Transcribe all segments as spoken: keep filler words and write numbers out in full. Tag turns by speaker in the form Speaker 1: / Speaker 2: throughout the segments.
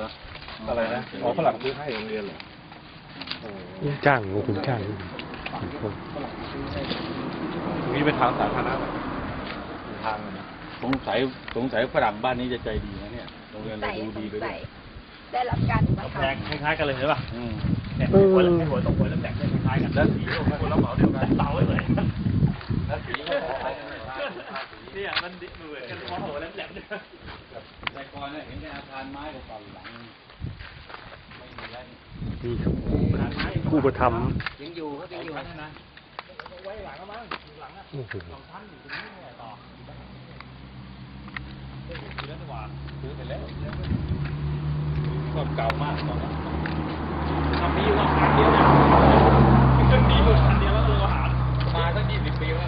Speaker 1: ออะไรนะอ๋อฝรั่งซื้อให้โรงเรียนเหรอ
Speaker 2: จ้างคุณจ้าง
Speaker 1: นี่เป็นทางสาธารณะทางนะ
Speaker 3: สงสัยสงสัยฝรั่งบ้านนี้จะใจดีนะเนี่ยโรงเรียนเราดูดีไปด้วย
Speaker 4: ได้รับการอุปถัมภ์
Speaker 5: แบ่งคล้ายๆกันเลยใช่ป่ะ
Speaker 3: อืม
Speaker 5: แต่หัวแล้วหัวตกหัวแล้วแบ่งได้คล้ายๆกันแล้วสีคนละเหมาเดียวกันเสาไว้เลย
Speaker 3: แล้วสีก็
Speaker 5: เนี่ยมันเหมือนกันพอหัวแล้วแบ่งด้วย
Speaker 3: แต่ก่อนเนี่ยเห็นในอาคารไม้เก่าๆหลังไม่มีแล้ว
Speaker 2: นี่ครับผู้ประทับ
Speaker 4: ยังอยู่เขายังอยู่นะ
Speaker 5: ไว้หลังก็มั้งหลังอ่ะสองชั้นอยู่ตรงนี้เนี่ยต่อซื้อแล้วดีกว่าซื้อไปแล้ว
Speaker 3: ก็เก่ามากตอนนั้น
Speaker 5: ทำมีอยู่คันเดียวเนี่ยเครื่องดีอยู่คันเดียวแล้วโรงอาหาร
Speaker 3: มาตั้งยี่สิบปีแล้ว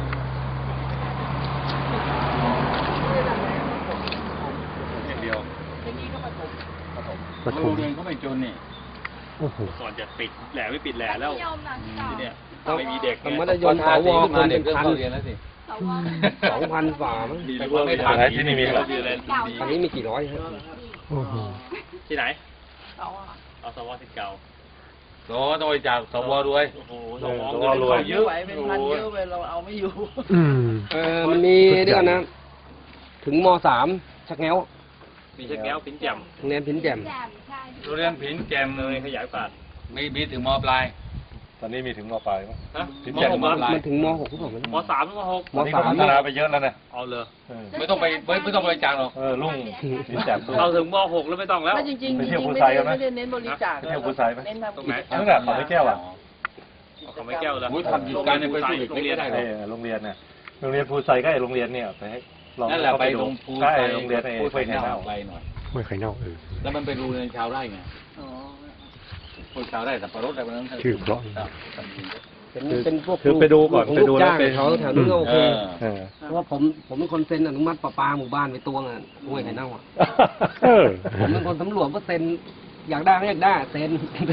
Speaker 3: อย่างเดียว
Speaker 4: ที่นี่ก็ประถม
Speaker 3: ประถมโรงเรียนเขาไม่จนนี่
Speaker 5: ก่อนจะปิดแหล่ไม่ปิดแหล่แล้ว
Speaker 3: ทีเนี้ยไม่มีเด็ก
Speaker 4: มัธยมสวคนเป็นพัน
Speaker 3: เรียนแล้วสิ
Speaker 4: สองพันฝ่ามั้ง
Speaker 3: ดีกว่าไม่ทัน
Speaker 1: ที่นี่มีอะไร
Speaker 4: อันนี้มีกี่ร้อยครับ
Speaker 5: ที่ไหนเอาสวสิเก่า
Speaker 3: โอ้ต้องไปจากสวรวย
Speaker 5: โอ้โหสวรวย
Speaker 4: เยอะเป็นพันเยอะไปเราเอาไม่อยู่
Speaker 2: อืม
Speaker 4: เออมันมีเรื่องนะถึงมสามชักแง้ว
Speaker 5: มีชักแง้วพินแจ่ม
Speaker 4: โรงเรียนพินแจ่ม
Speaker 3: โรงเรียนพินแจ่ม
Speaker 5: เลยขยายปาด
Speaker 3: มีมีถึงมปลาย
Speaker 1: ตอนนี้มีถึงมปลายมั้ง
Speaker 5: พินแจ่ม
Speaker 4: มมันถึงมหกหรือเปล่าม
Speaker 5: สามถึงมหก
Speaker 1: มสามพัฒนาไปเยอะแล้วนะ
Speaker 5: เอาเลย
Speaker 3: ไม่ต้องไปไม่ต้องไปจางหรอก
Speaker 1: เออลุงพินแจ่ม
Speaker 5: เราถึงมหกแล้วไม่ต้องแล้ว
Speaker 4: จริงจริง
Speaker 1: ไปเที่ยวภูไซกันไหมไม่ได้เน้นบริจาคไปเที่ยวภูไซไหม
Speaker 5: ตรงไหน
Speaker 1: นั่นแหละเขาไม่แก้วอ่ะ
Speaker 5: เขาไม่แก้วแล้ว
Speaker 3: ทำอยู่การในไปสู่โรงเรียน
Speaker 1: ได้โรงเรียนเนี่ยโรงเรียนภูไซก็ไอโรงเรียนเนี่ยไปให้ลอง
Speaker 3: นั่นแหละไปลงภูไซ
Speaker 1: โรงเรียนไอ้ห้วยไข่เน่า
Speaker 3: ไปหน่อย
Speaker 2: ห้วยไข่เน่าเออ
Speaker 3: แล้วมันไปดูในชาวไร่ไงคนชาวไร่แต่ปรถอะไรพวกนั้น
Speaker 2: ชื่อเพราะ
Speaker 4: เป็นเป็นพวก
Speaker 1: คือไปดูก่อนไปดูแล้วเป็น
Speaker 4: เขาแถวนู้นโอเคเพราะว่าผมผมเป็นคนเซ็นอนุมัติประปาหมู่บ้านไปตัวอ่ะห้วยไข่เน่าอ่ะผมเป็นคนสำรวจว่าเซ็นอยากได้ไม่อยากได้เซ็น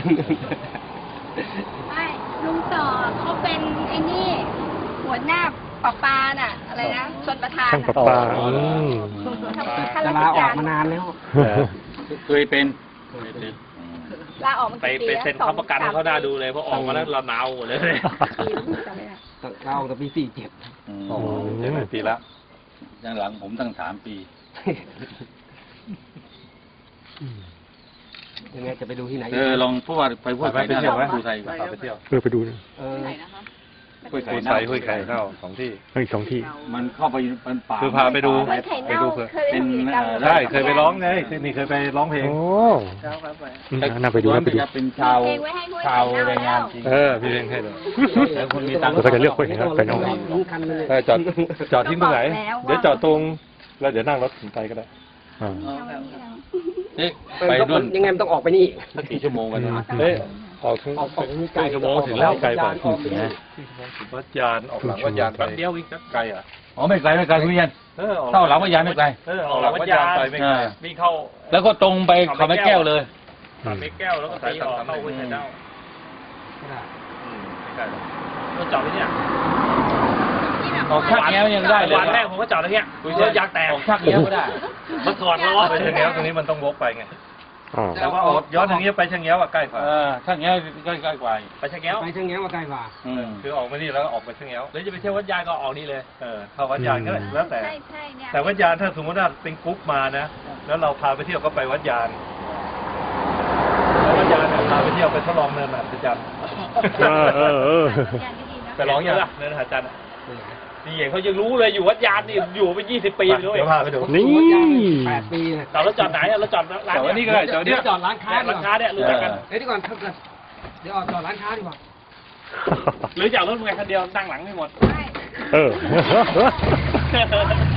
Speaker 6: ไม่ลุงต่อเขาเป็นไอ้นี่หัวหน้าปะปาน่ะอะไรนะชนประธาน
Speaker 2: ช่างปะปา
Speaker 4: จะลาออกมานานแล้ว
Speaker 3: เคยเป็น
Speaker 6: ลาออกมา
Speaker 5: ไปไปเซ็นเขาประกันเขาได้ดูเลยเพราะออกมาแล้วเราหนาวหมดเลย
Speaker 4: ลาออกแต่ปีสี่เจ็ด
Speaker 1: โอ้เจ็ดปีแล้ว
Speaker 3: ยังหลังผมตั้งสามปี
Speaker 4: ยังไงจะไปดูที่ไหน
Speaker 3: เออลองพูดว่าไปพูด
Speaker 1: ไปเที่ยวไหม
Speaker 3: ภูไทย
Speaker 1: ไปเที่ยว
Speaker 2: เออไปดูนะ
Speaker 4: เออ
Speaker 1: ห้วยไข่ไทยห้วยไข่เน่าสองที่
Speaker 2: อีกสองที่
Speaker 3: มันเข้าไปเป็นป่า
Speaker 1: คือพาไปดูไปดูเพื่อเป็นได้เคยไปร้องไงนี่เคยไปร้องเพลง
Speaker 2: โอ้น่าไปดูน่าไปดู
Speaker 3: เป็นชาวชาวแรงงานจริง
Speaker 1: เออพี่เลี้ยงให้เลย
Speaker 3: คนมีตังค์
Speaker 2: ก็จะเลือกห้วยไข่เน่าไปน้อง
Speaker 1: จอดจอดที่ตรงไหนเดี๋ยวจอดตรงแล้วเดี๋ยวนั่งรถถึงไปก็ได้
Speaker 3: ไปรุ่น
Speaker 4: ยังไงมันต้องออกไปนี่
Speaker 3: สักกี่ชั่วโมงกันนะ
Speaker 1: เฮ้ยออกถึงใกล้ชั่วโมงถึงแล้วไกลกว่าถึงนะวัดยานออกหลังวัดยานไป
Speaker 5: เดียวอีก
Speaker 1: ไกลอ่ะ
Speaker 3: อ๋อไม่ไกลไม่ไกลทุเรียนเข้าหลังวัดยานไม่ไกล
Speaker 1: เออออกหลังวัดยานไปไม่ไกล
Speaker 5: วิ่งเข้า
Speaker 3: แล้วก็ตรงไปเขาไม่แก้วเลย
Speaker 5: เขาไม่แก้วแล้วก็ใส่ออกเข้าห้วยไข่เน่าก็จอดที่เนี่ย
Speaker 3: ออกชักแง้วยังได้เลย
Speaker 5: วันแรกผมก็จอดตรงเนี้ยยางแตก
Speaker 3: ออกชักแง้วก็ได้
Speaker 5: มาถอดล้อ
Speaker 1: ไปชักแง้วตรงนี้มันต้องวกไปไงแต่ว่าออกย้อนทางนี้ไปชักแง้วใกล้กว่า
Speaker 3: เออชักแง้วใกล้ใกล้กว่า
Speaker 5: ไปชักแง้ว
Speaker 4: ไปชักแง้วใกล้กว่า
Speaker 1: คือออกมานี่แล้วออกไปชักแง้ว
Speaker 5: หรือจะไปเที่ยววัดยานก็ออกนี่เลย
Speaker 1: เออเข้าวัดยานก็แล้วแต่แต่วัดยานถ้าสมมติว่าเป็นกรุ๊ปมานะแล้วเราพาไปเที่ยวก็ไปวัดยานแล้ววัดยานพาไปเที่ยวไปทดลองเนินหาดจันทร์ไปร้องยังเนินหาดจันทร์
Speaker 5: นี่เขายังรู้เลยอยู่วัดยานนี่อยู่ไปยี่สิบปีเลย
Speaker 1: เดี๋ยวพาไปดู
Speaker 2: นี่
Speaker 4: แปดปี
Speaker 5: จอดรถจอดไหนอะรถจอดร้าน
Speaker 1: นี้ก็ได้จอดนี้
Speaker 4: จอดร้านค้า
Speaker 5: ร้านค้าเนี่ยรู้จักกัน
Speaker 4: เฮ้ยดีก่อนเดี๋ยวออกจอดร้านค้าดีกว่า
Speaker 5: หรือจากรถมึงไงคันเดียวนั่งหลังไม่หมด
Speaker 2: เออ